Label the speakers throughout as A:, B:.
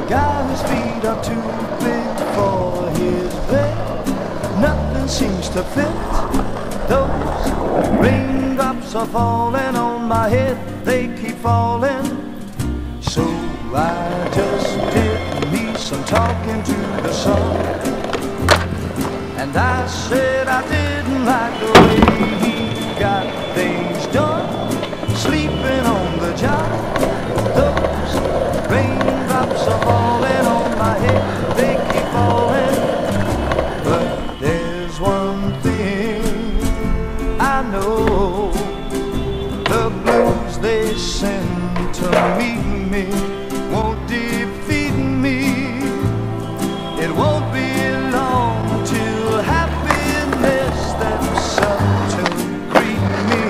A: guy whose feet are too big for his bed. Nothing seems to fit. Those raindrops are falling on my head, they keep falling. So I just did me some talking to the sun, and I said I didn't like the way he got things done, sleeping on the job. Those raindrops are falling on my head, they keep falling. But there's one thing I know, the blues they send to meet me won't defeat me. It won't be long till happiness steps up to greet me.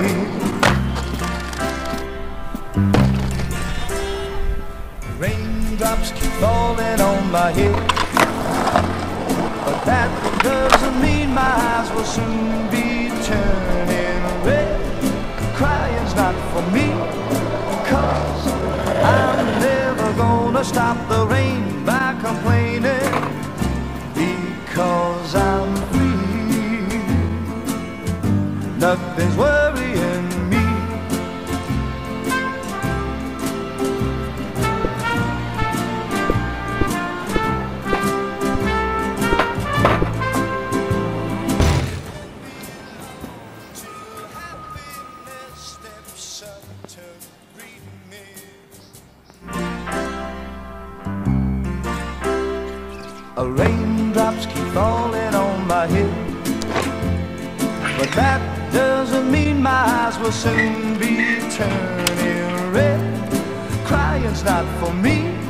A: Raindrops keep falling on my head, but that doesn't mean my eyes will soon be turning red. Crying's not for me, 'cause I'm never gonna stop the rain by complaining, because I'm free. Nothing's worrying me. Raindrops keep falling on my head, but that doesn't mean my eyes will soon be turning red. Crying's not for me,